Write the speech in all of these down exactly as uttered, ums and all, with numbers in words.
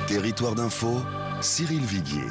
Territoire d'info, Cyril Viguier.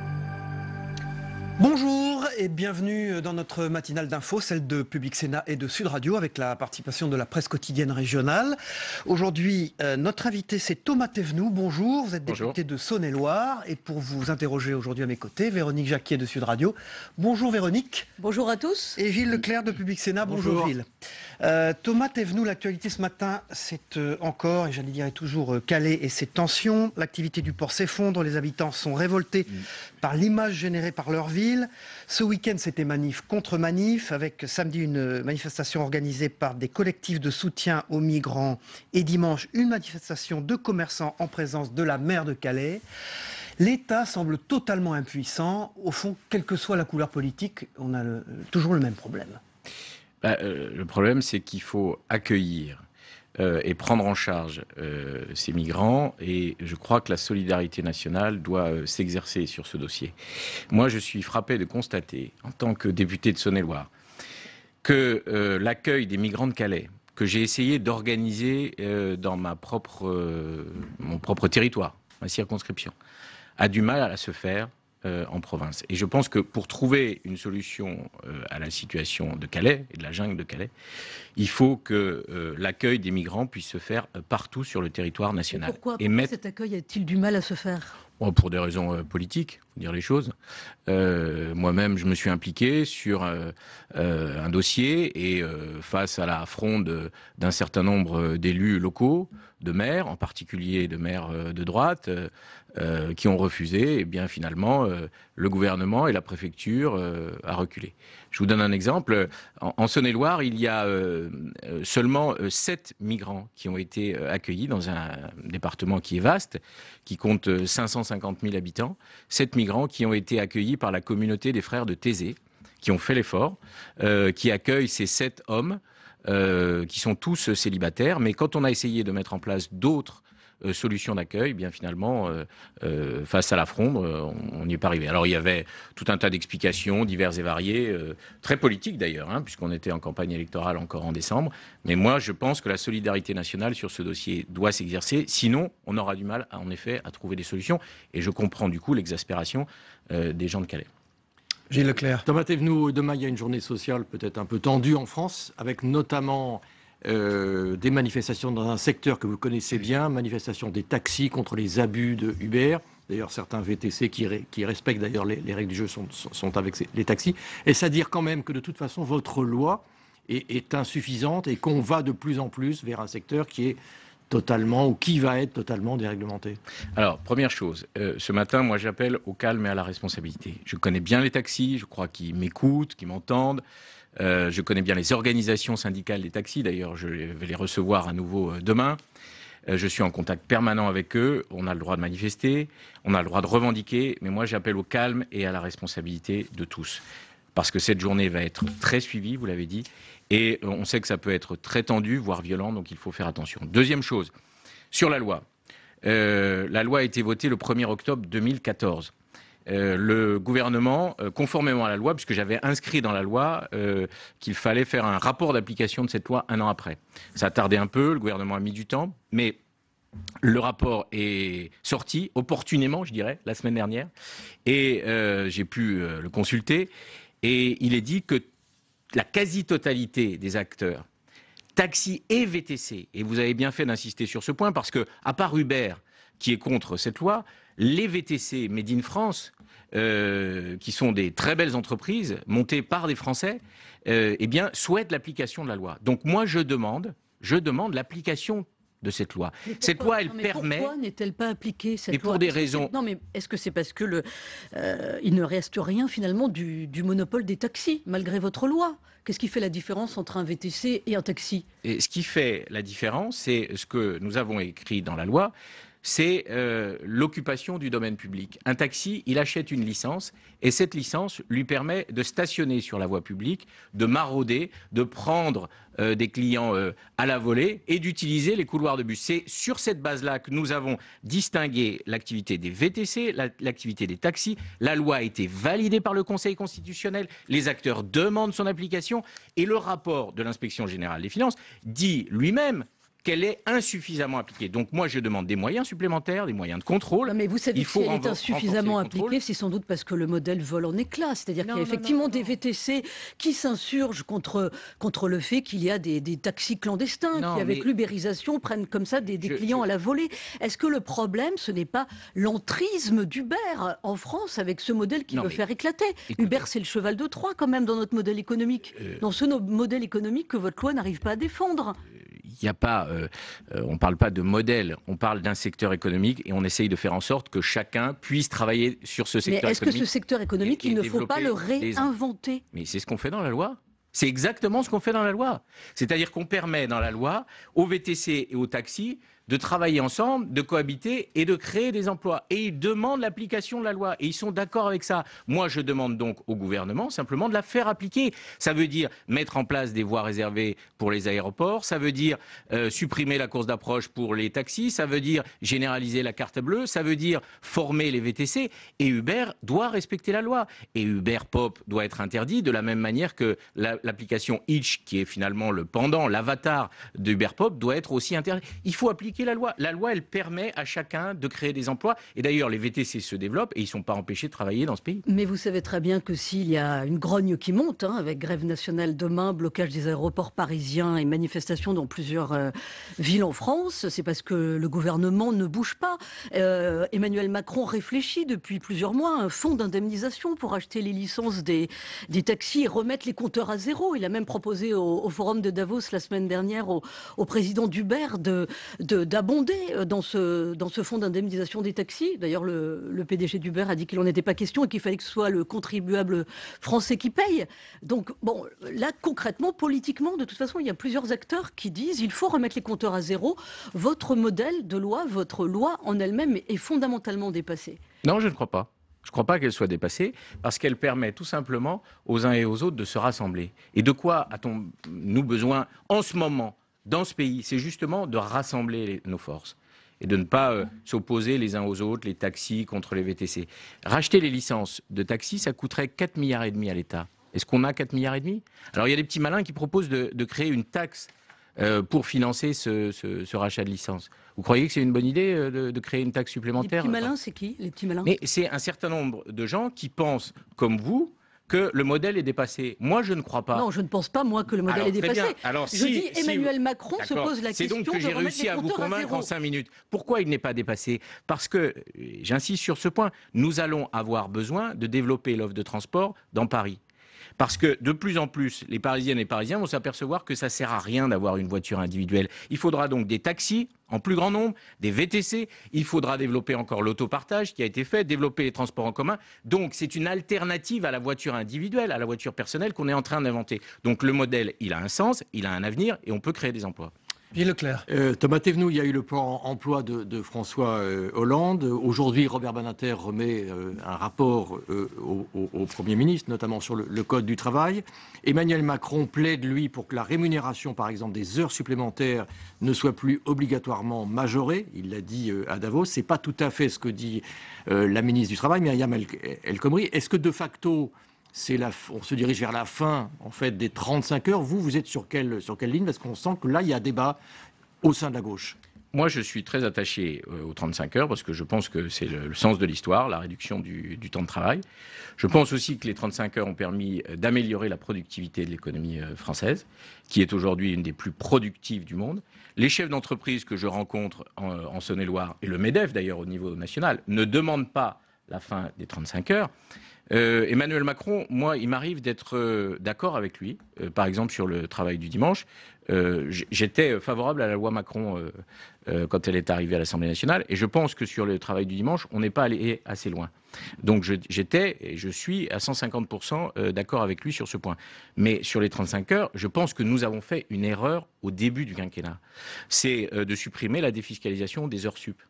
Bonjour et bienvenue dans notre matinale d'info, celle de Public Sénat et de Sud Radio, avec la participation de la presse quotidienne régionale. Aujourd'hui, euh, notre invité, c'est Thomas Thévenoud. Bonjour, vous êtes député Bonjour. de Saône-et-Loire. Et pour vous interroger aujourd'hui à mes côtés, Véronique Jacquier de Sud Radio. Bonjour Véronique. Bonjour à tous. Et Gilles Leclerc de Public Sénat. Bonjour, Bonjour. Gilles. Euh, Thomas Thévenoud, l'actualité ce matin, c'est euh, encore, et j'allais dire est toujours euh, Calais et ses tensions. L'activité du port s'effondre, les habitants sont révoltés mmh. par l'image générée par leur ville. Ce week-end, c'était manif contre manif, avec samedi une manifestation organisée par des collectifs de soutien aux migrants et dimanche une manifestation de commerçants en présence de la maire de Calais. L'État semble totalement impuissant. Au fond, quelle que soit la couleur politique, on a le, toujours le même problème. Bah, euh, le problème, c'est qu'il faut accueillir euh, et prendre en charge euh, ces migrants. Et je crois que la solidarité nationale doit euh, s'exercer sur ce dossier. Moi, je suis frappé de constater, en tant que député de Saône-et-Loire, que euh, l'accueil des migrants de Calais, que j'ai essayé d'organiser euh, dans ma propre, euh, mon propre territoire, ma circonscription, a du mal à se faire Euh, en province. Et je pense que pour trouver une solution euh, à la situation de Calais et de la jungle de Calais, il faut que euh, l'accueil des migrants puisse se faire euh, partout sur le territoire national. Et pourquoi, et pourquoi mettre... cet accueil a-t-il du mal à se faire ? Oh, pour des raisons euh, politiques, faut dire les choses. Euh, moi-même, je me suis impliqué sur euh, euh, un dossier et euh, face à la fronde d'un certain nombre d'élus locaux, de maires, en particulier de maires euh, de droite, euh, euh, qui ont refusé, et bien finalement, euh, le gouvernement et la préfecture euh, a reculé. Je vous donne un exemple. En, en Saône-et-Loire, il y a euh, seulement euh, sept migrants qui ont été euh, accueillis dans un département qui est vaste, qui compte euh, cinq cent cinquante mille habitants. Sept migrants qui ont été accueillis par la communauté des frères de Thésée, qui ont fait l'effort, euh, qui accueillent ces sept hommes, euh, qui sont tous célibataires. Mais quand on a essayé de mettre en place d'autres Euh, solution d'accueil, eh bien finalement, euh, euh, face à la fronde, euh, on n'y est pas arrivé. Alors il y avait tout un tas d'explications diverses et variées, euh, très politiques d'ailleurs, hein, puisqu'on était en campagne électorale encore en décembre. Mais moi, je pense que la solidarité nationale sur ce dossier doit s'exercer. Sinon, on aura du mal, à, en effet, à trouver des solutions. Et je comprends du coup l'exaspération euh, des gens de Calais. Gilles Leclerc. Thomas Thévenoud, demain il y a une journée sociale peut-être un peu tendue en France, avec notamment Euh, des manifestations dans un secteur que vous connaissez bien, manifestations des taxis contre les abus de Uber. D'ailleurs, certains V T C qui, ré, qui respectent d'ailleurs les, les règles du jeu sont, sont, sont avec ces, les taxis. Est-ce à dire quand même que de toute façon, votre loi est, est insuffisante et qu'on va de plus en plus vers un secteur qui est totalement, ou qui va être totalement déréglementé? Alors, première chose, euh, ce matin, moi j'appelle au calme et à la responsabilité. Je connais bien les taxis, je crois qu'ils m'écoutent, qu'ils m'entendent. Euh, je connais bien les organisations syndicales des taxis, d'ailleurs je vais les recevoir à nouveau euh, demain. Euh, je suis en contact permanent avec eux, on a le droit de manifester, on a le droit de revendiquer, mais moi j'appelle au calme et à la responsabilité de tous. Parce que cette journée va être très suivie, vous l'avez dit, et on sait que ça peut être très tendu, voire violent, donc il faut faire attention. Deuxième chose, sur la loi. Euh, la loi a été votée le premier octobre deux mille quatorze. Euh, le gouvernement, euh, conformément à la loi, puisque j'avais inscrit dans la loi euh, qu'il fallait faire un rapport d'application de cette loi un an après. Ça a tardé un peu, le gouvernement a mis du temps, mais le rapport est sorti opportunément, je dirais, la semaine dernière, et euh, j'ai pu euh, le consulter, et il est dit que la quasi-totalité des acteurs, taxi et V T C, et vous avez bien fait d'insister sur ce point, parce que, à part Uber, qui est contre cette loi, les V T C Made in France, euh, qui sont des très belles entreprises montées par des Français, euh, eh bien, souhaitent l'application de la loi. Donc moi, je demande, je demande l'application de cette loi. Pourquoi, cette loi, elle non, mais permet... Pourquoi n'est-elle pas appliquée, cette et loi? pour des raisons... Non, mais est-ce que c'est parce que le, euh, il ne reste rien, finalement, du, du monopole des taxis, malgré votre loi? Qu'est-ce qui fait la différence entre un V T C et un taxi? Et ce qui fait la différence, c'est ce que nous avons écrit dans la loi, c'est euh, l'occupation du domaine public. Un taxi, il achète une licence et cette licence lui permet de stationner sur la voie publique, de marauder, de prendre euh, des clients euh, à la volée et d'utiliser les couloirs de bus. C'est sur cette base-là que nous avons distingué l'activité des V T C, la, l'activité des taxis. La loi a été validée par le Conseil constitutionnel, les acteurs demandent son application et le rapport de l'inspection générale des finances dit lui-même qu'elle est insuffisamment appliquée. Donc moi, je demande des moyens supplémentaires, des moyens de contrôle. Non, mais vous savez Il que faut si elle est renfor- insuffisamment renforcer les contrôles. appliquée, c'est sans doute parce que le modèle vole en éclats. C'est-à-dire qu'il y a Non, non, effectivement non, des non. V T C qui s'insurgent contre, contre le fait qu'il y a des, des taxis clandestins Non, qui, avec mais- l'ubérisation, prennent comme ça des, des Je- clients je- à la volée. Est-ce que le problème, ce n'est pas l'entrisme d'Uber en France avec ce modèle qui Non, veut mais- faire éclater? Écoutez. Uber, c'est le cheval de Troie quand même dans notre modèle économique. Euh, Dans ce no- modèle économique que votre loi n'arrive pas à défendre. Il n'y a pas, euh, euh, on ne parle pas de modèle, on parle d'un secteur économique et on essaye de faire en sorte que chacun puisse travailler sur ce Mais secteur est-ce que ce économique. secteur économique, et- et il ne faut pas le développer les- réinventer? Mais c'est ce qu'on fait dans la loi. C'est exactement ce qu'on fait dans la loi. C'est-à-dire qu'on permet dans la loi aux V T C et aux taxis de travailler ensemble, de cohabiter et de créer des emplois. Et ils demandent l'application de la loi. Et ils sont d'accord avec ça. Moi, je demande donc au gouvernement simplement de la faire appliquer. Ça veut dire mettre en place des voies réservées pour les aéroports. Ça veut dire euh, supprimer la course d'approche pour les taxis. Ça veut dire généraliser la carte bleue. Ça veut dire former les V T C. Et Uber doit respecter la loi. Et Uber Pop doit être interdit de la même manière que la- l'application Hitch, qui est finalement le pendant, l'avatar d'Uber Pop, doit être aussi interdit. Il faut appliquer la loi. La loi, elle permet à chacun de créer des emplois. Et d'ailleurs, les V T C se développent et ils ne sont pas empêchés de travailler dans ce pays. Mais vous savez très bien que s'il y a une grogne qui monte, hein, avec grève nationale demain, blocage des aéroports parisiens et manifestations dans plusieurs euh, villes en France, c'est parce que le gouvernement ne bouge pas. Euh, Emmanuel Macron réfléchit depuis plusieurs mois à un fonds d'indemnisation pour acheter les licences des, des taxis et remettre les compteurs à zéro. Il a même proposé au, au forum de Davos la semaine dernière au, au président d'Uber de, de, d'abonder dans ce, dans ce fonds d'indemnisation des taxis. D'ailleurs, le, le P D G d'Uber a dit qu'il n'en était pas question et qu'il fallait que ce soit le contribuable français qui paye. Donc, bon, là, concrètement, politiquement, de toute façon, il y a plusieurs acteurs qui disent il faut remettre les compteurs à zéro. Votre modèle de loi, votre loi en elle-même est fondamentalement dépassée. Non, je ne crois pas. Je ne crois pas qu'elle soit dépassée parce qu'elle permet tout simplement aux uns et aux autres de se rassembler. Et de quoi a-t-on nous besoin en ce moment dans ce pays? C'est justement de rassembler les- nos forces et de ne pas euh, s'opposer les uns aux autres, les taxis contre les V T C. Racheter les licences de taxis, ça coûterait quatre milliards et demi à l'État. Est-ce qu'on a quatre milliards et demi? Alors il y a des petits malins qui proposent de, de créer une taxe euh, pour financer ce, ce- ce rachat de licences. Vous croyez que c'est une bonne idée euh, de, de créer une taxe Les supplémentaire? petits malins, c'est qui? Les petits malins? Mais c'est un certain nombre de gens qui pensent, comme vous, que le modèle est dépassé. Moi, je ne crois pas. Non, je ne pense pas, moi, que le modèle Alors, est très dépassé. bien. Alors, je si- dis si Emmanuel vous- Macron se D'accord. pose la C'est question donc que de j'ai remettre réussi les à vous compteurs à convaincre zéro. en cinq minutes. Pourquoi il n'est pas dépassé? Parce que, euh, j'insiste sur ce point, nous allons avoir besoin de développer l'offre de transport dans Paris. Parce que de plus en plus, les Parisiennes et Parisiens vont s'apercevoir que ça ne sert à rien d'avoir une voiture individuelle. Il faudra donc des taxis en plus grand nombre, des V T C, il faudra développer encore l'autopartage qui a été fait, développer les transports en commun. Donc c'est une alternative à la voiture individuelle, à la voiture personnelle qu'on est en train d'inventer. Donc le modèle, il a un sens, il a un avenir et on peut créer des emplois. Gilles Leclerc. Euh, Thomas Thévenoud, il y a eu le plan emploi de, de François euh, Hollande. Aujourd'hui, Robert Badinter remet euh, un rapport euh, au, au- au Premier ministre, notamment sur le, le Code du travail. Emmanuel Macron plaide, lui, pour que la rémunération, par exemple, des heures supplémentaires ne soit plus obligatoirement majorée. Il l'a dit euh, à Davos. Ce n'est pas tout à fait ce que dit euh, la ministre du Travail, Myriam El, El Khomri. Est-ce que, de facto, c'est la, on se dirige vers la fin en fait des trente-cinq heures? Vous, vous êtes sur quelle, sur quelle ligne? Parce qu'on sent que là, il y a débat au sein de la gauche. Moi, je suis très attaché euh, aux trente-cinq heures parce que je pense que c'est le, le sens de l'histoire, la réduction du, du temps de travail. Je pense aussi que les trente-cinq heures ont permis euh, d'améliorer la productivité de l'économie euh, française, qui est aujourd'hui une des plus productives du monde. Les chefs d'entreprise que je rencontre en, en Saône-et-Loire, et le MEDEF d'ailleurs au niveau national, ne demandent pas la fin des trente-cinq heures. Euh, Emmanuel Macron, moi, il m'arrive d'être euh, d'accord avec lui, euh, par exemple sur le travail du dimanche. Euh, J'étais favorable à la loi Macron euh, euh, quand elle est arrivée à l'Assemblée nationale, et je pense que sur le travail du dimanche, on n'est pas allé assez loin. Donc j'étais et je suis à cent cinquante pour cent d'accord avec lui sur ce point. Mais sur les trente-cinq heures, je pense que nous avons fait une erreur au début du quinquennat. C'est euh, de supprimer la défiscalisation des heures sup.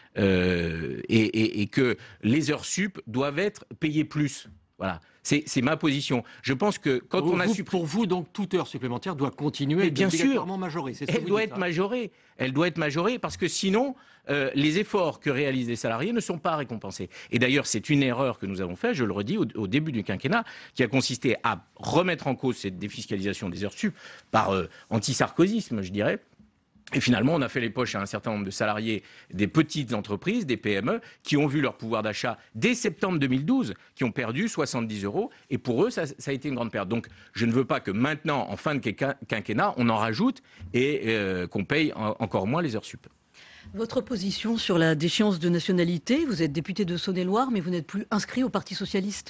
Euh, et, et, et que les heures sup doivent être payées plus. Voilà, c'est ma position. Je pense que quand Pour on a vous, supprimé... pour vous, donc, toute heure supplémentaire doit continuer à Mais être bien sûr. obligatoirement majorée. C'est ce que Elle vous doit dites, être hein. majorée. Elle doit être majorée parce que sinon, euh, les efforts que réalisent les salariés ne sont pas récompensés. Et d'ailleurs, c'est une erreur que nous avons faite, je le redis, au, au début du quinquennat, qui a consisté à remettre en cause cette défiscalisation des heures sup par euh, anti-sarkozysme, je dirais. Et finalement, on a fait les poches à un certain nombre de salariés des petites entreprises, des P M E, qui ont vu leur pouvoir d'achat dès septembre deux mille douze, qui ont perdu soixante-dix euros. Et pour eux, ça, ça a été une grande perte. Donc, je ne veux pas que maintenant, en fin de quinquennat, on en rajoute et euh, qu'on paye en, encore moins les heures sup. Votre position sur la déchéance de nationalité, vous êtes député de Saône-et-Loire, mais vous n'êtes plus inscrit au Parti socialiste.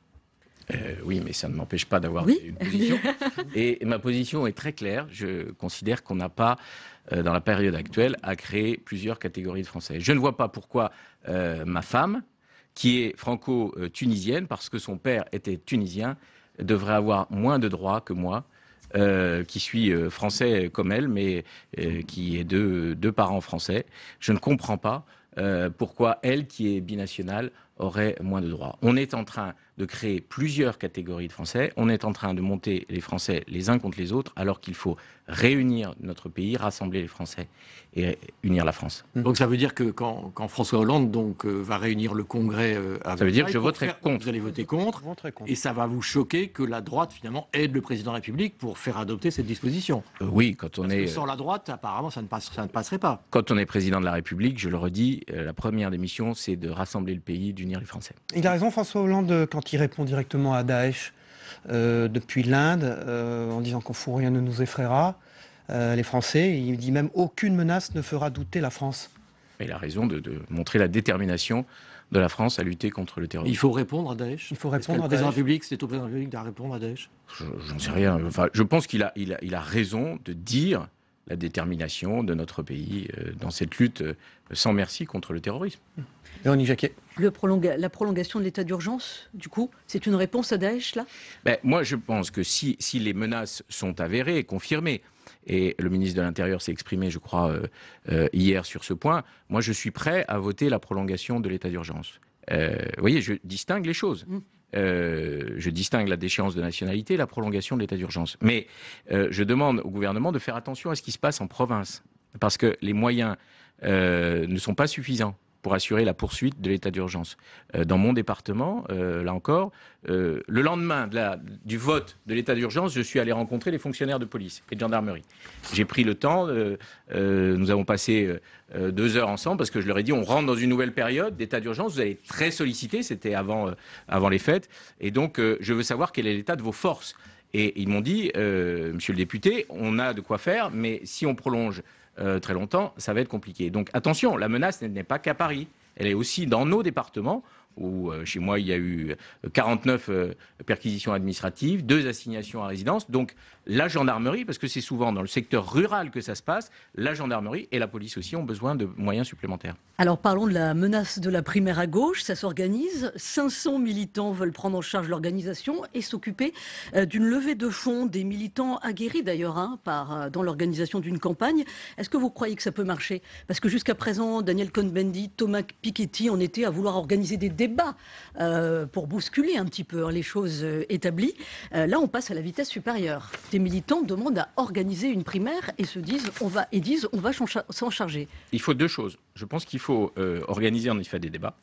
Euh, oui, mais ça ne m'empêche pas d'avoir oui. une position. Et ma position est très claire. Je considère qu'on n'a pas, euh, dans la période actuelle, à créer plusieurs catégories de Français. Je ne vois pas pourquoi euh, ma femme, qui est franco-tunisienne, parce que son père était tunisien, devrait avoir moins de droits que moi, euh, qui suis euh, français comme elle, mais euh, qui est de deux parents français. Je ne comprends pas euh, pourquoi elle, qui est binationale, aurait moins de droits. On est en train de créer plusieurs catégories de Français. On est en train de monter les Français les uns contre les autres, alors qu'il faut réunir notre pays, rassembler les Français et unir la France. Donc ça veut dire que quand, quand François Hollande donc, euh, va réunir le Congrès euh, à ça veut dire que je voterai faire, contre. Vous allez voter contre, contre. Et ça va vous choquer que la droite finalement aide le président de la République pour faire adopter cette disposition. Euh, oui, quand on Parce est que sans la droite, apparemment, ça ne, passe, ça ne passerait pas. Quand on est président de la République, je le redis, euh, la première des missions, c'est de rassembler le pays, d'unir les Français. Il a raison, François Hollande, quand il répond directement à Daesh euh, depuis l'Inde, euh, en disant qu'au fond rien ne nous effraiera, euh, les Français. Il dit même aucune menace ne fera douter la France. Il a raison de, de montrer la détermination de la France à lutter contre le terrorisme. Il faut répondre à Daesh. Il faut répondre à le président Daesh. de la République, c'est au président de la République de répondre à Daesh. J'en sais rien. Enfin, je pense qu'il a, il a, il a raison de dire la détermination de notre pays euh, dans cette lutte euh, sans merci contre le terrorisme. Véronique Jacquet. Le prolonga- la prolongation de l'état d'urgence, du coup, c'est une réponse à Daesh, là ? Ben, moi, je pense que si, si les menaces sont avérées et confirmées, et le ministre de l'Intérieur s'est exprimé, je crois, euh, euh, hier sur ce point, moi, je suis prêt à voter la prolongation de l'état d'urgence. Euh, vous voyez, je distingue les choses. Mmh. Euh, je distingue la déchéance de nationalité et la prolongation de l'état d'urgence. Mais euh, je demande au gouvernement de faire attention à ce qui se passe en province, parce que les moyens euh, ne sont pas suffisants pour assurer la poursuite de l'état d'urgence. Euh, dans mon département, euh, là encore, euh, le lendemain de la, du vote de l'état d'urgence, je suis allé rencontrer les fonctionnaires de police et de gendarmerie. J'ai pris le temps, euh, euh, nous avons passé euh, deux heures ensemble, parce que je leur ai dit, on rentre dans une nouvelle période d'état d'urgence, vous allez être très sollicités, c'était avant, euh, avant les fêtes, et donc euh, je veux savoir quel est l'état de vos forces. Et ils m'ont dit, euh, monsieur le député, on a de quoi faire, mais si on prolonge Euh, très longtemps, ça va être compliqué. Donc attention, la menace n'est pas qu'à Paris, elle est aussi dans nos départements, où euh, chez moi il y a eu quarante-neuf euh, perquisitions administratives, deux assignations à résidence. Donc la gendarmerie, parce que c'est souvent dans le secteur rural que ça se passe, la gendarmerie et la police aussi ont besoin de moyens supplémentaires. Alors parlons de la menace de la primaire à gauche, ça s'organise. cinq cents militants veulent prendre en charge l'organisation et s'occuper euh, d'une levée de fonds, des militants aguerris d'ailleurs hein, par, euh, dans l'organisation d'une campagne. Est-ce que vous croyez que ça peut marcher ? Parce que jusqu'à présent, Daniel Cohn-Bendit, Thomas Piketty en étaient à vouloir organiser des débats euh, pour bousculer un petit peu hein, les choses euh, établies. Euh, là, on passe à la vitesse supérieure. Des militants demandent à organiser une primaire et se disent, on va, et disent, on va s'en charger. Il faut deux choses. Je pense qu'il faut euh, organiser en effet des débats.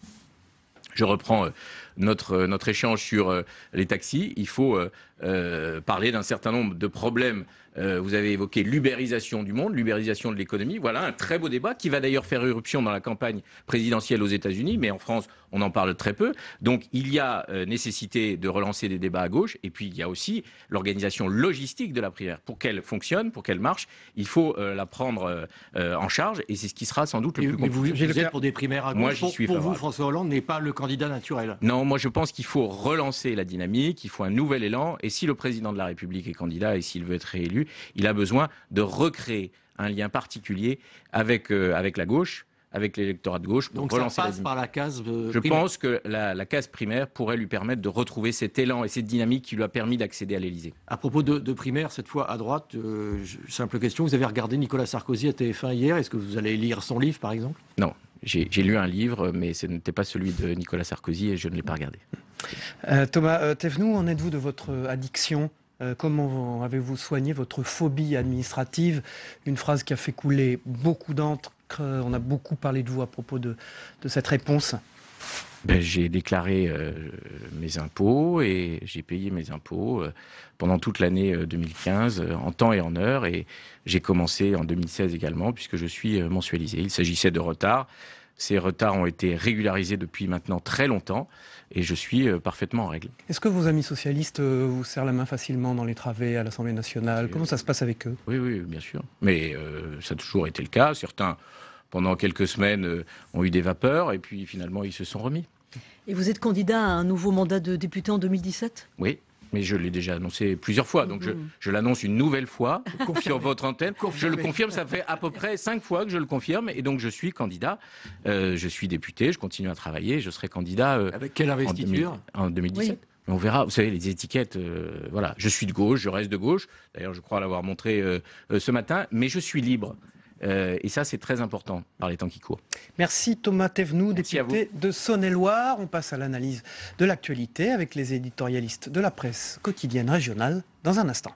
Je reprends euh, notre, notre échange sur euh, les taxis. Il faut euh, euh, parler d'un certain nombre de problèmes. Euh, vous avez évoqué l'ubérisation du monde, l'ubérisation de l'économie. Voilà un très beau débat qui va d'ailleurs faire éruption dans la campagne présidentielle aux États-Unis, mais en France, on en parle très peu. Donc il y a euh, nécessité de relancer des débats à gauche, et puis il y a aussi l'organisation logistique de la primaire. Pour qu'elle fonctionne, pour qu'elle marche, il faut euh, la prendre euh, en charge, et c'est ce qui sera sans doute le et, plus compliqué. compliqué. Vous, vous êtes pour des primaires à gauche. Moi, j'y suis pour, pour vous, favorable. François Hollande n'est pas le candidat naturel. Non, moi je pense qu'il faut relancer la dynamique, il faut un nouvel élan, et si le président de la République est candidat et s'il veut être réélu, il a besoin de recréer un lien particulier avec, euh, avec la gauche, avec l'électorat de gauche, pour Donc relancer ça la passe dynamique. par la case euh, Je primaire. pense que la, la case primaire pourrait lui permettre de retrouver cet élan et cette dynamique qui lui a permis d'accéder à l'Élysée. À propos de, de primaire, cette fois à droite, euh, je- simple question, vous avez regardé Nicolas Sarkozy à T F un hier, est-ce que vous allez lire son livre par exemple ? Non, j'ai j'ai lu un livre, mais ce n'était pas celui de Nicolas Sarkozy et je ne l'ai pas regardé. Euh, Thomas euh, Thévenoud, en êtes-vous de votre addiction ? Euh, comment avez-vous soigné votre phobie administrative ? Une phrase qui a fait couler beaucoup d'encre. On a beaucoup parlé de vous à propos de, de cette réponse. Ben, j'ai déclaré euh, mes impôts et j'ai payé mes impôts euh, pendant toute l'année euh, deux mille quinze, euh, en temps et en heure. Et j'ai commencé en deux mille seize également, puisque je suis euh, mensualisé. Il s'agissait de retards. Ces retards ont été régularisés depuis maintenant très longtemps et je suis euh, parfaitement en règle. Est-ce que vos amis socialistes euh, vous serrent la main facilement dans les travées à l'Assemblée nationale? Comment ça se passe avec eux? Oui, oui, bien sûr. Mais euh, ça a toujours été le cas. Certains, pendant quelques semaines, euh, ont eu des vapeurs et puis finalement, ils se sont remis. Et vous êtes candidat à un nouveau mandat de député en deux mille dix-sept? Oui, mais je l'ai déjà annoncé plusieurs fois, donc je, je l'annonce une nouvelle fois sur votre antenne. Je le confirme, ça fait à peu près cinq fois que je le confirme, et donc je suis candidat, euh, je suis député, je continue à travailler, je serai candidat... Euh, Avec quelle investiture? En deux mille dix-sept. Oui. On verra, vous savez, les étiquettes, euh, voilà, je suis de gauche, je reste de gauche, d'ailleurs je crois l'avoir montré euh, euh, ce matin, mais je suis libre. Euh, et ça, c'est très important par les temps qui courent. Merci Thomas Thévenoud, député de Saône-et-Loire. On passe à l'analyse de l'actualité avec les éditorialistes de la presse quotidienne régionale dans un instant.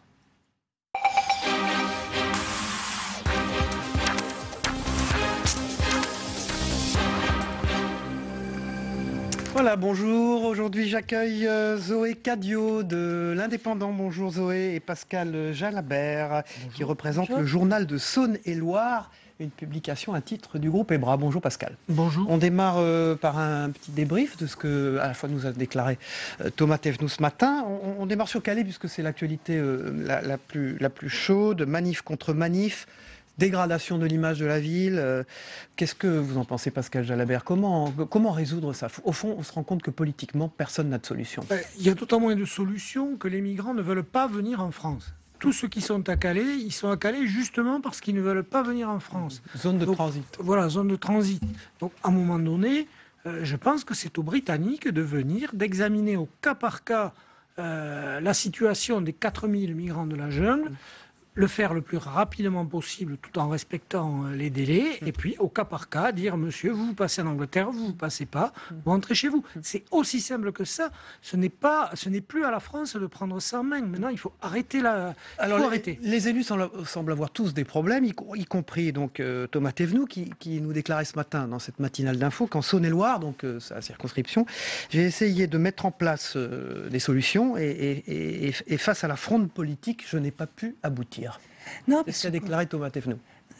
Voilà, bonjour. Aujourd'hui, j'accueille euh, Zoé Cadio de l'Indépendant. Bonjour Zoé, et Pascal Jalabert, bonjour. Qui représente bonjour. Le journal de Saône-et-Loire, une publication à titre du groupe EBRA. Bonjour Pascal. Bonjour. On démarre euh, par un petit débrief de ce que à la fois nous a déclaré euh, Thomas Thévenoud ce matin. On, on démarre sur Calais puisque c'est l'actualité euh, la, la, plus, la plus chaude, manif contre manif. Dégradation de l'image de la ville. Qu'est-ce que vous en pensez, Pascal Jalabert? Comment, comment résoudre ça? Au fond, on se rend compte que politiquement, personne n'a de solution. Il y a d'autant moins de solutions que les migrants ne veulent pas venir en France. Tous ceux qui sont à Calais, ils sont à Calais justement parce qu'ils ne veulent pas venir en France. Zone de Donc, transit. Voilà, zone de transit. Donc, à un moment donné, euh, je pense que c'est aux Britanniques de venir, d'examiner au cas par cas euh, la situation des quatre mille migrants de la jungle, le faire le plus rapidement possible tout en respectant les délais, et puis au cas par cas dire monsieur, vous vous passez en Angleterre, vous vous passez pas, vous rentrez chez vous. C'est aussi simple que ça. Ce n'est pas, ce n'est plus à la France de prendre ça en main. Maintenant, il faut arrêter la. Alors, faut les, arrêter. les élus semblent, semblent avoir tous des problèmes, y, y compris donc euh, Thomas Thévenoud qui, qui nous déclarait ce matin dans cette matinale d'info qu'en Saône-et-Loire, donc euh, sa circonscription, j'ai essayé de mettre en place euh, des solutions et, et, et, et face à la fronde politique, je n'ai pas pu aboutir. Non, c'est ce qu'a déclaré Thomas Thévenoud.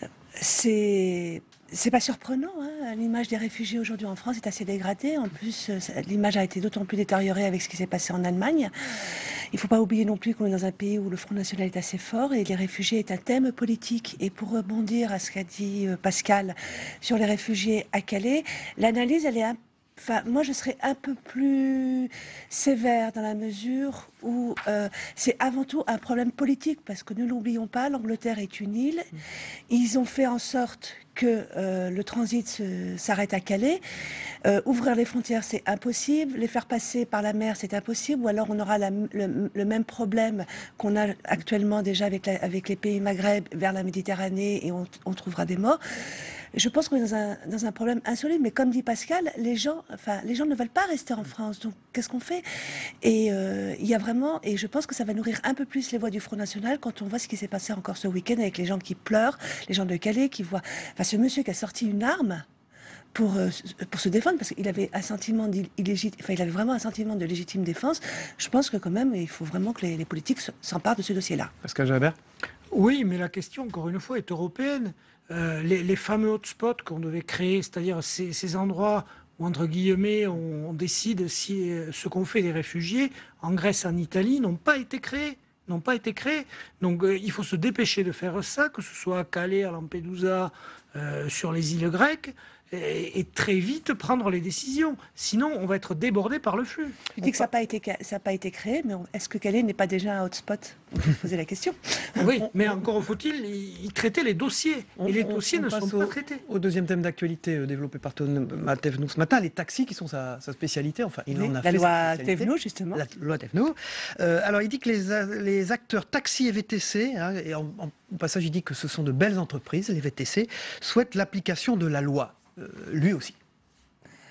C'est c'est pas surprenant. Hein. L'image des réfugiés aujourd'hui en France est assez dégradée. En plus, l'image a été d'autant plus détériorée avec ce qui s'est passé en Allemagne. Il ne faut pas oublier non plus qu'on est dans un pays où le Front National est assez fort et les réfugiés est un thème politique. Et pour rebondir à ce qu'a dit Pascal sur les réfugiés à Calais, l'analyse, elle est un Enfin, moi, je serais un peu plus sévère dans la mesure où euh, c'est avant tout un problème politique, parce que ne l'oublions pas, l'Angleterre est une île. Ils ont fait en sorte que euh, le transit s'arrête à Calais. Euh, ouvrir les frontières, c'est impossible. Les faire passer par la mer, c'est impossible. Ou alors on aura la, le, le même problème qu'on a actuellement déjà avec, la, avec les pays Maghreb vers la Méditerranée, et on, on trouvera des morts. Je pense qu'on est dans un, dans un problème insoluble, mais comme dit Pascal, les gens, enfin, les gens ne veulent pas rester en France. Donc, qu'est-ce qu'on fait? Et euh, il y a vraiment, et je pense que ça va nourrir un peu plus les voix du Front National quand on voit ce qui s'est passé encore ce week-end avec les gens qui pleurent, les gens de Calais qui voient, enfin, ce monsieur qui a sorti une arme pour, euh, pour se défendre, parce qu'il avait un sentiment d'illégitime, enfin, il avait vraiment un sentiment de légitime défense. Je pense que quand même, il faut vraiment que les, les politiques s'emparent de ce dossier-là. Pascal Jalabert? Oui, mais la question, encore une fois, est européenne. Euh, les, les fameux hotspots qu'on devait créer, c'est-à-dire ces, ces endroits où, entre guillemets, on, on décide si euh, ce qu'ont fait les réfugiés en Grèce, en Italie, n'ont pas été créés. n'ont pas été créés. Donc euh, il faut se dépêcher de faire ça, que ce soit à Calais, à Lampedusa, euh, sur les îles grecques, et, et très vite prendre les décisions. Sinon, on va être débordé par le flux. Je dis que ça n'a pas été, ça n'a pas été créé, mais est-ce que Calais n'est pas déjà un hotspot? On peut se poser la question. Oui, mais encore faut-il y traiter les dossiers. On, et les on, dossiers on ne sont au, pas traités. Au deuxième thème d'actualité euh, développé par Thomas Thévenoud ce matin, les taxis qui sont sa, sa spécialité. Enfin, il oui, en a la fait loi Thévenoud, justement. La loi Thévenoud. Euh, alors, il dit que les, les acteurs taxi et V T C, hein, et en, en, au passage, il dit que ce sont de belles entreprises, les V T C, souhaitent l'application de la loi. Euh, lui aussi.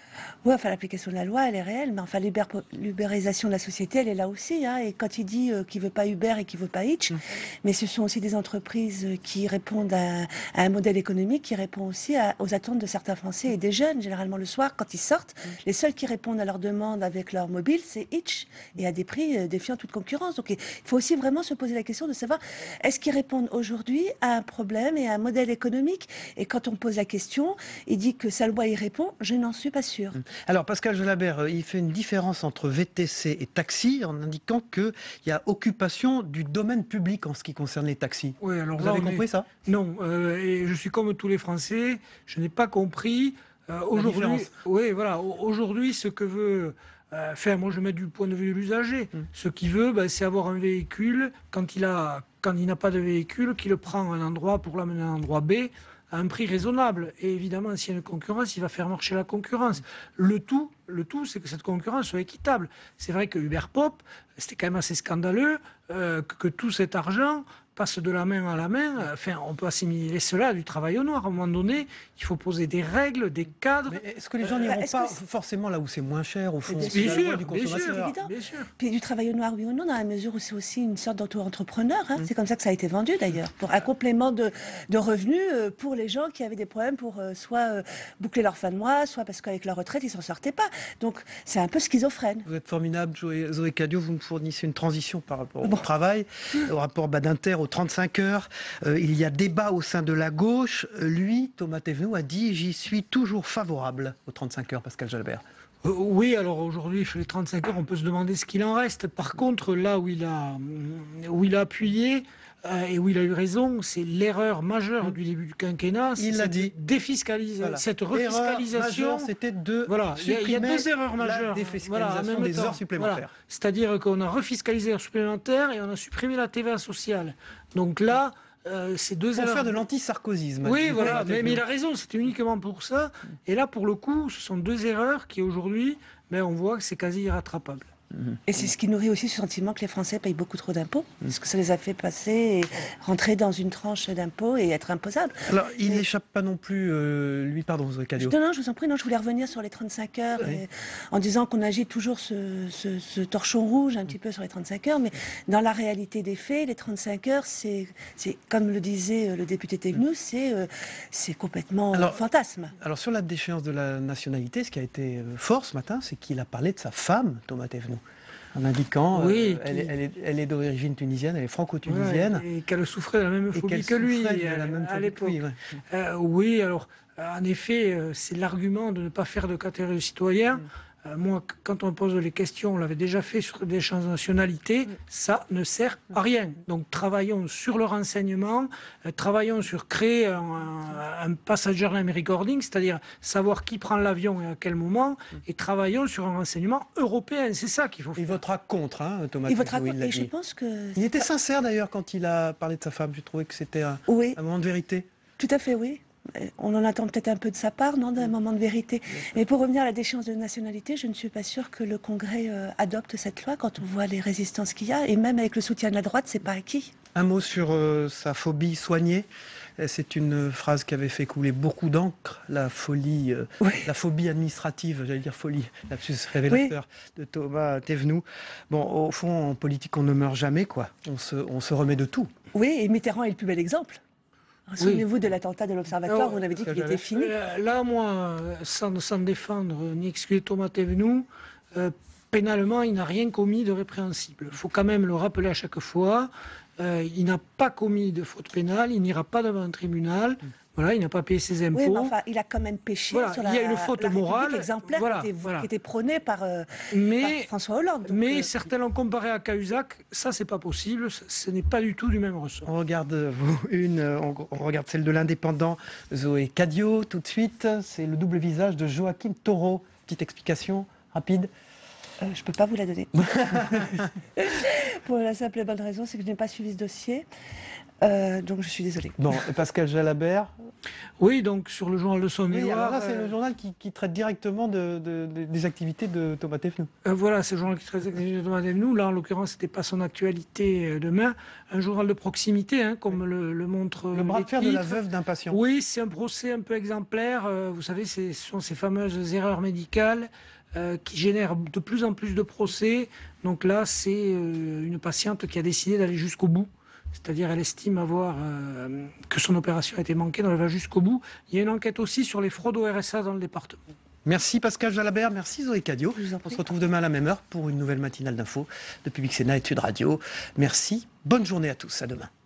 Oui, enfin, l'application de la loi, elle est réelle, mais enfin, l'ubérisation de la société, elle est là aussi. Hein, et quand il dit euh, qu'il ne veut pas Uber et qu'il ne veut pas Hitch, mmh. mais ce sont aussi des entreprises qui répondent à, à un modèle économique qui répond aussi à, aux attentes de certains Français et des jeunes. Généralement, le soir, quand ils sortent, mmh. les seuls qui répondent à leurs demandes avec leur mobile, c'est Hitch, et à des prix euh, défiant toute concurrence. Donc, il faut aussi vraiment se poser la question de savoir, est-ce qu'ils répondent aujourd'hui à un problème et à un modèle économique? Et quand on pose la question, il dit que sa loi y répond, je n'en suis pas sûre. Mmh. Alors, Pascal Jalabert, il fait une différence entre V T C et taxi en indiquant qu'il y a occupation du domaine public en ce qui concerne les taxis. Oui, alors Vous là, avez on compris est... ça? Non, euh, et je suis comme tous les Français, je n'ai pas compris euh, aujourd'hui. Oui, voilà, aujourd'hui, ce que veut euh, faire, moi je mets du point de vue de l'usager, mmh. ce qu'il veut, ben, c'est avoir un véhicule, quand il a, quand il n'a pas de véhicule, qu'il le prend à un endroit pour l'amener à un endroit B, à un prix raisonnable. Et évidemment, s'il y a une concurrence, il va faire marcher la concurrence. Le tout, le tout, c'est que cette concurrence soit équitable. C'est vrai que Uber Pop, c'était quand même assez scandaleux euh, que, que tout cet argent passe de la main à la main. Enfin, on peut assimiler cela à du travail au noir. À un moment donné, il faut poser des règles, des cadres. Mais est-ce que les gens n'iront euh, pas que forcément là où c'est moins cher, au fond, bien sûr, la loi du bien sûr, consommateur? évident. Bien sûr. Puis du travail au noir, oui ou non, dans la mesure où c'est aussi une sorte d'auto-entrepreneur. Hein. Mmh. C'est comme ça que ça a été vendu d'ailleurs, pour un complément de, de revenus euh, pour les gens qui avaient des problèmes pour euh, soit euh, boucler leur fin de mois, soit parce qu'avec leur retraite, ils s'en sortaient pas. Donc c'est un peu schizophrène. Vous êtes formidable, Zoé, Zoé Cadio, vous me fournissez une transition par rapport bon. au travail, au rapport Badinter aux trente-cinq heures. Euh, il y a débat au sein de la gauche. Lui, Thomas Thévenoud, a dit « J'y suis toujours favorable aux trente-cinq heures », Pascal Jalabert. Euh, oui, alors aujourd'hui, chez les trente-cinq heures, on peut se demander ce qu'il en reste. Par contre, là où il a, où il a appuyé euh, et où il a eu raison, c'est l'erreur majeure mmh. du début du quinquennat. Il l'a dit. Défiscaliser. Voilà. Cette refiscalisation. C'était de voilà. Il y, y a deux erreurs majeures. La défiscalisation voilà, des temps. heures supplémentaires. Voilà. C'est-à-dire qu'on a refiscalisé les heures supplémentaires et on a supprimé la T V A sociale. Donc là, Euh, c'est deux pour erreurs. faire de l'antisarkozisme. Oui, voilà, mais, mais il a raison, c'était uniquement pour ça. Et là, pour le coup, ce sont deux erreurs qui, aujourd'hui, ben, on voit que c'est quasi irrattrapable. Et c'est ce qui nourrit aussi ce sentiment que les Français payent beaucoup trop d'impôts, parce que ça les a fait passer et rentrer dans une tranche d'impôts et être imposables. Alors, il Mais... n'échappe pas non plus, euh, lui, pardon, Zoé Cadio. Non, non, je vous en prie, non, je voulais revenir sur les trente-cinq heures, oui. et, en disant qu'on agite toujours ce, ce, ce torchon rouge un petit peu sur les trente-cinq heures, mais dans la réalité des faits, les trente-cinq heures, c'est, comme le disait le député Thévenoud, c'est euh, complètement alors, fantasme. Alors, sur la déchéance de la nationalité, ce qui a été fort ce matin, c'est qu'il a parlé de sa femme, Thomas Thévenoud, en indiquant oui, euh, elle, est, elle, est, elle est d'origine tunisienne, elle est franco-tunisienne. Ouais, et qu'elle souffrait de la même phobie que lui de la même à l'époque. Ouais. Euh, oui, alors, en effet, c'est l'argument de ne pas faire de catégorie citoyen. Mm. Euh, moi, quand on pose les questions, on l'avait déjà fait sur des champs de nationalité, ça ne sert à rien. Donc travaillons sur le renseignement, euh, travaillons sur créer un, un, un passenger name recording, c'est-à-dire savoir qui prend l'avion et à quel moment, et travaillons sur un renseignement européen. C'est ça qu'il faut faire. Il votera contre, hein, Thomas. Il votera contre, et je pense que... Il était sincère d'ailleurs quand il a parlé de sa femme. J'ai trouvé que c'était un, oui. un moment de vérité. Tout à fait, oui. On en attend peut-être un peu de sa part, non, d'un moment de vérité. Mais pour revenir à la déchéance de nationalité, je ne suis pas sûre que le Congrès euh, adopte cette loi quand on voit les résistances qu'il y a. Et même avec le soutien de la droite, c'est pas acquis. Un mot sur euh, sa phobie soignée. C'est une phrase qui avait fait couler beaucoup d'encre, la folie, euh, oui. la phobie administrative, j'allais dire folie, lapsus révélateur oui. de Thomas Thévenoud. Bon, au fond, en politique, on ne meurt jamais, quoi. On se, on se remet de tout. Oui, et Mitterrand est le plus bel exemple. Souvenez-vous oui. de l'attentat de l'Observatoire où on avait dit qu'il était fini. Là, moi, sans, sans défendre ni excuser Thomas Thévenoud, euh, pénalement, il n'a rien commis de répréhensible. Il faut quand même le rappeler à chaque fois. Euh, il n'a pas commis de faute pénale, il n'ira pas devant un tribunal. Mm. Voilà, il n'a pas payé ses impôts. Oui, mais enfin, il a quand même péché voilà, sur la, il y a une faute la morale exemplaire voilà, qui, était, voilà. qui était prônée par, euh, mais, par François Hollande. Donc, mais euh... certains l'ont comparé à Cahuzac. Ça, c'est pas possible. Ce n'est pas du tout du même ressort. On regarde vous une, on, on regarde celle de l'indépendant Zoé Cadio tout de suite. C'est le double visage de Joaquim Toro. Petite explication rapide. Euh, je ne peux pas vous la donner. pour la simple et bonne raison, c'est que je n'ai pas suivi ce dossier. Euh, donc je suis désolée. Bon, et Pascal Jalabert. Oui, donc sur le journal Le Saône-et-Loire. Oui, alors là, c'est euh, le journal qui, qui traite directement de, de- de- des activités de Thomas Thévenoud. euh, voilà, c'est le journal qui traite exactement de nous. Là, en l'occurrence, c'était pas son actualité euh, demain. Un journal de proximité, hein, comme le, le montre. Le bras les de fer de la titres. veuve d'un patient. Oui, c'est un procès un peu exemplaire. Euh, vous savez, c'est- ce sont ces fameuses erreurs médicales euh, qui génèrent de plus en plus de procès. Donc là, c'est euh, une patiente qui a décidé d'aller jusqu'au bout. C'est-à-dire, elle estime avoir euh, que son opération a été manquée, donc elle va jusqu'au bout. Il y a une enquête aussi sur les fraudes au R S A dans le département. Merci Pascal Jalabert, merci Zoé Cadio. Je vous en On prie. se retrouve demain à la même heure pour une nouvelle matinale d'infos de Public Sénat Études Radio. Merci, bonne journée à tous, à demain.